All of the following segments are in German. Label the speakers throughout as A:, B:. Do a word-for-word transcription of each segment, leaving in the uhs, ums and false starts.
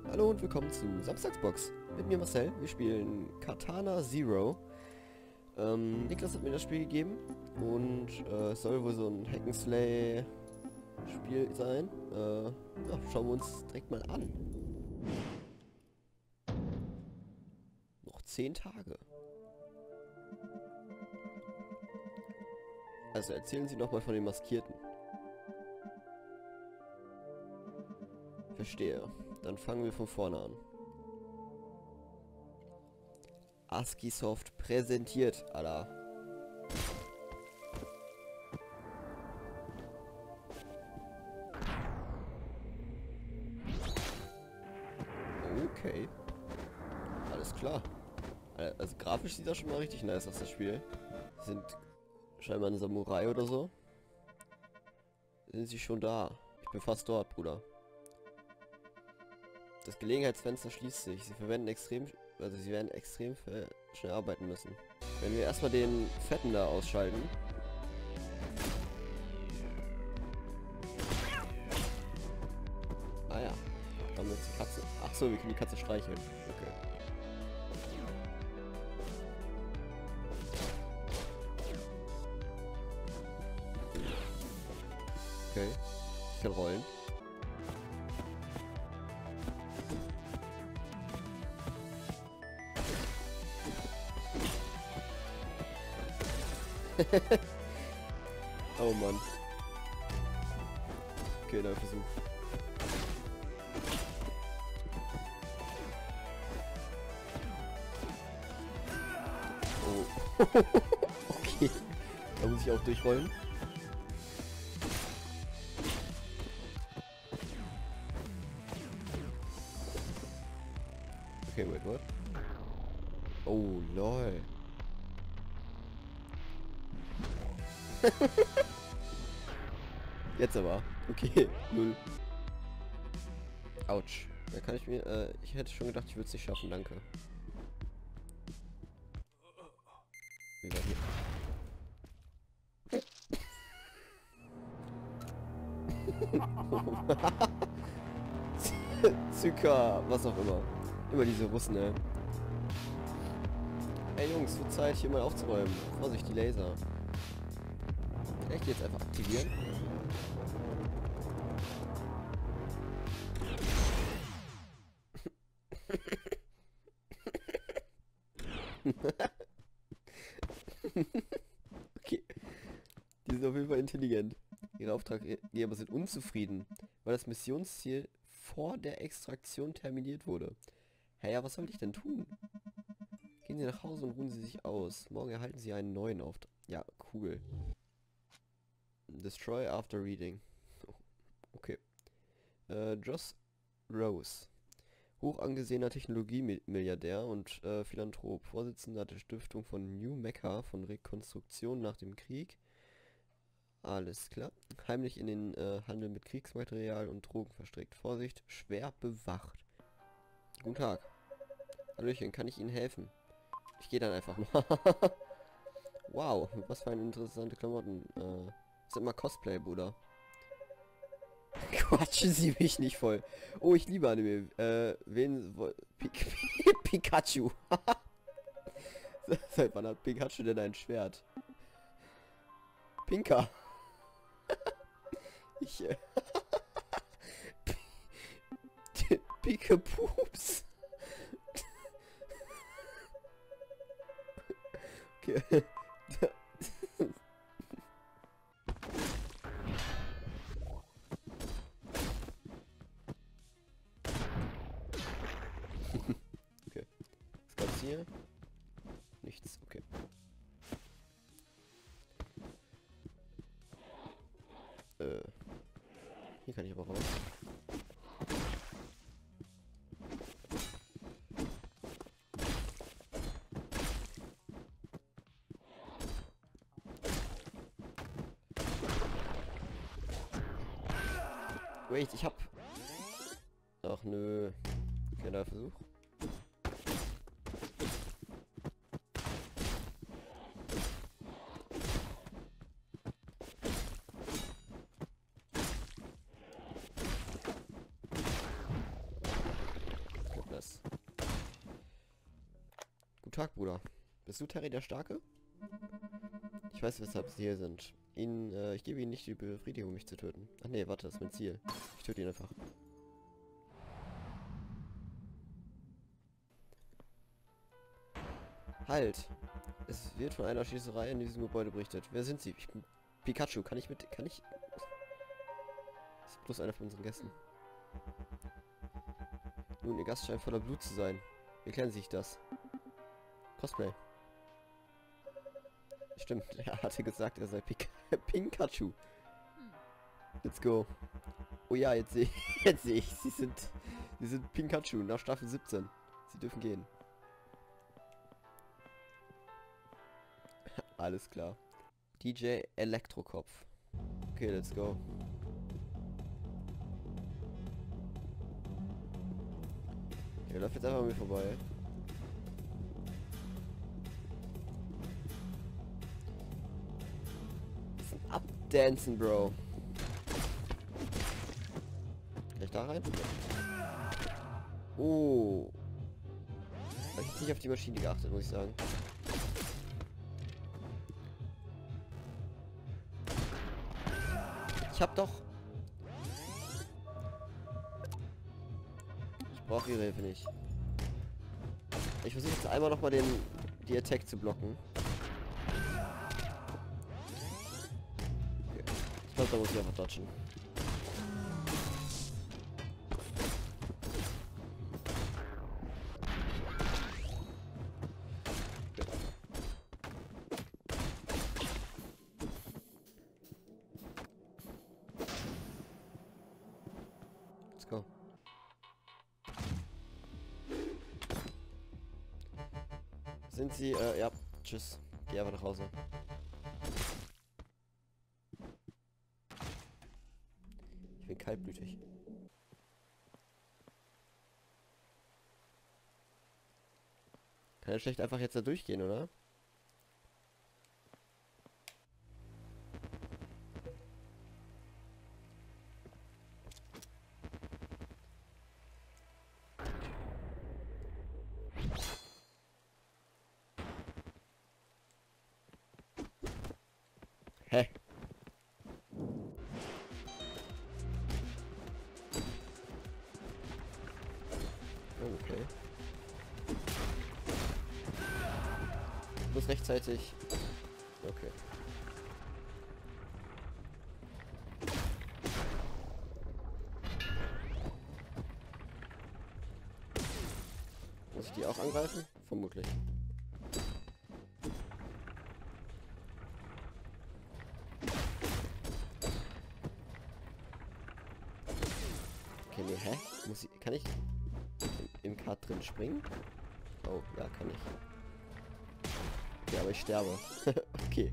A: Hallo und willkommen zu Samstagsbox. Mit mir Marcel. Wir spielen Katana Zero. Ähm, Niklas hat mir das Spiel gegeben und äh, es soll wohl so ein Hack'n'Slay-Spiel sein. Äh, ja, schauen wir uns direkt mal an. Noch zehn Tage. Also erzählen Sie noch mal von den Maskierten. Verstehe. Dann fangen wir von vorne an. ASCII-Soft präsentiert, Alter. Okay. Alles klar. Also grafisch sieht das schon mal richtig nice aus, das Spiel. Sind scheinbar ein Samurai oder so. Sind sie schon da? Ich bin fast dort, Bruder. Das Gelegenheitsfenster schließt sich. Sie verwenden extrem, also sie werden extrem schnell arbeiten müssen. Wenn wir erstmal den Fetten da ausschalten. Ah ja. Haben wir jetzt die Katze. Ach so, wir können die Katze streicheln. Okay. Okay. Ich kann rollen. Oh Mann. Okay, neuer Versuch. Oh. Okay. Da muss ich auch durchrollen. Okay, wait, what? Oh, lol. Jetzt aber. Okay, null. Autsch. Da kann ich mir, äh, ich hätte schon gedacht, ich würde es nicht schaffen, danke. Wie war hier? Zyka, was auch immer. Immer diese Russen, ey. Ey Jungs, wird Zeit hier mal aufzuräumen. Vorsicht, die Laser. Echt jetzt einfach aktivieren? Okay. Die sind auf jeden Fall intelligent. Ihre Auftraggeber sind unzufrieden, weil das Missionsziel vor der Extraktion terminiert wurde. Hä, ja, was soll ich denn tun? Gehen Sie nach Hause und ruhen Sie sich aus. Morgen erhalten Sie einen neuen Auftrag. Ja, cool. Destroy after reading. Okay. Äh, Joss Rose. Hoch angesehener Technologiemilliardär und äh, Philanthrop. Vorsitzender der Stiftung von New Mecca von Rekonstruktion nach dem Krieg. Alles klar. Heimlich in den äh, Handel mit Kriegsmaterial und Drogen verstrickt. Vorsicht, schwer bewacht. Guten Tag. Hallöchen, kann ich Ihnen helfen? Ich gehe dann einfach mal. Wow, was für eine interessante Klamotten. Äh, das ist immer Cosplay, Bruder. Quatschen Sie mich nicht voll. Oh, ich liebe Anime. Äh, wen... Pik Pikachu. Seit wann hat Pikachu denn ein Schwert? Pinka. Ich... Äh, Pikepups. Okay. Okay. Was gab's hier? Nichts, okay. Äh. Hier kann ich aber raus. Wait, ich hab... Ach nö. Kleiner Versuch. Tag, Bruder. Bist du Terry der Starke? Ich weiß, weshalb sie hier sind. Ihnen, äh, ich gebe ihnen nicht die Befriedigung, mich zu töten. Ach nee, warte, das ist mein Ziel. Ich töte ihn einfach. Halt! Es wird von einer Schießerei in diesem Gebäude berichtet. Wer sind Sie? Ich bin Pikachu. Kann ich mit... Kann ich... Das ist bloß einer von unseren Gästen. Nun, Ihr Gast scheint voller Blut zu sein. Wie erklären Sie sich das? Cosplay. Stimmt, er hatte gesagt, er sei Pik Pikachu. Let's go. Oh ja, jetzt sehe ich, jetzt sehe ich, sie sind, sie sind Pikachu nach Staffel siebzehn. Sie dürfen gehen. Alles klar. D J Elektrokopf. Okay, let's go. Er läuft jetzt einfach an mir vorbei. Abdancen, Bro. Kann ich da rein? Oh. Hab ich jetzt nicht auf die Maschine geachtet, muss ich sagen. Ich hab doch... Ich brauche ihre Hilfe nicht. Ich versuche jetzt einmal noch mal den die Attack zu blocken. Okay. Ich glaube, da muss ich einfach dodgen. Let's go. Sind Sie, äh, ja, tschüss. Geh einfach nach Hause. Ich bin kaltblütig. Kann ja schlecht einfach jetzt da durchgehen, oder? Hä? Oh, okay. Muss rechtzeitig. Okay. Muss ich die auch angreifen? Vermutlich. Okay, nee, hä? Muss ich, kann ich im, im Kart drin springen? Oh, ja, kann ich. Ja, aber ich sterbe. Okay.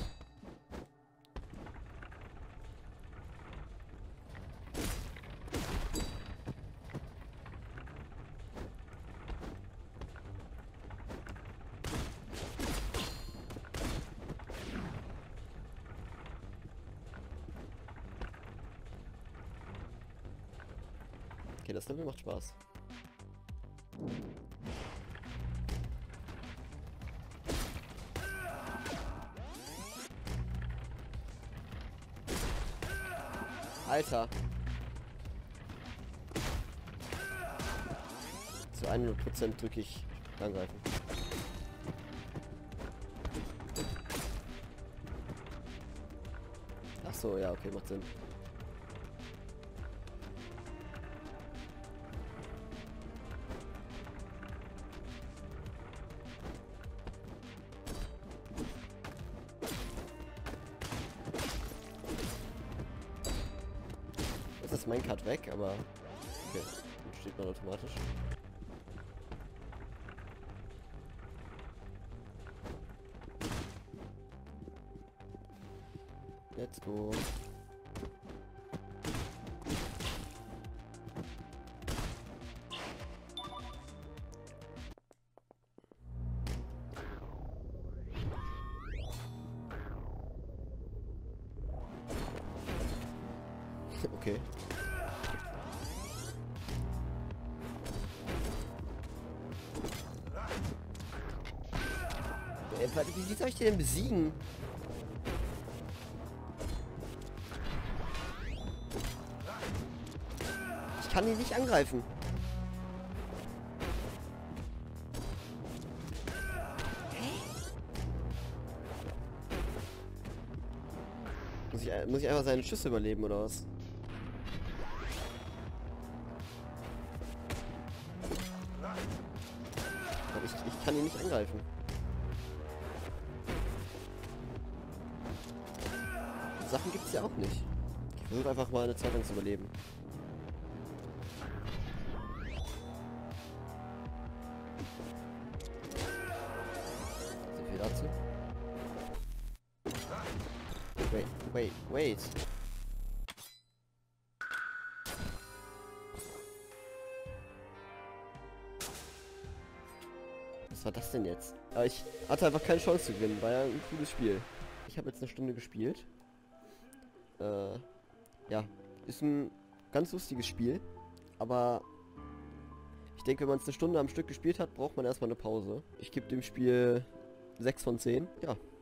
A: Okay, das Level macht Spaß. Alter. Zu hundert Prozent drücke ich angreifen. Ach so, ja, okay, macht Sinn. Jetzt ist mein Card weg, aber okay, dann steht man automatisch. Let's go. Okay. Äh, Wie, wie soll ich den denn besiegen? Ich kann ihn nicht angreifen. Muss ich, muss ich einfach seine Schüsse überleben, oder was? Aber ich, ich kann ihn nicht angreifen. Sachen gibt es ja auch nicht. Ich versuche einfach mal eine Zeit lang zu überleben. So viel dazu. Wait, wait, wait. Was war das denn jetzt? Aber ich hatte einfach keine Chance zu gewinnen. War ja ein cooles Spiel. Ich habe jetzt eine Stunde gespielt. Äh, ja, ist ein ganz lustiges Spiel. Aber ich denke, wenn man es eine Stunde am Stück gespielt hat, braucht man erstmal eine Pause. Ich gebe dem Spiel sechs von zehn. Ja.